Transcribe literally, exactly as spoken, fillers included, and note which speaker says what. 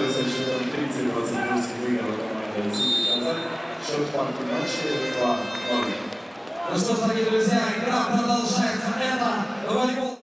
Speaker 1: победу со счетом тридцать двадцать восемь выиграла команда Сити Казань. Счет в парке матча два ноль.
Speaker 2: Ну что ж, дорогие друзья, игра продолжается. Это волейбол.